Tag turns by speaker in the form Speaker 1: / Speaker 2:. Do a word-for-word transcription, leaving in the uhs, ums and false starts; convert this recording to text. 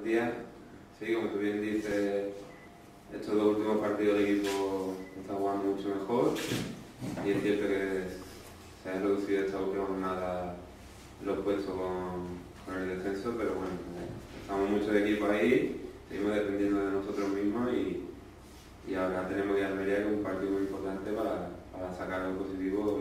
Speaker 1: Buenos días. Sí, como tú bien dices, estos dos últimos partidos el equipo está jugando mucho mejor y es cierto que se han reducido esta última jornada los puestos con, con el descenso, pero bueno, estamos muchos equipos ahí, seguimos dependiendo de nosotros mismos y, y ahora tenemos que ir a Almería, que es un partido muy importante para, para sacar algo positivo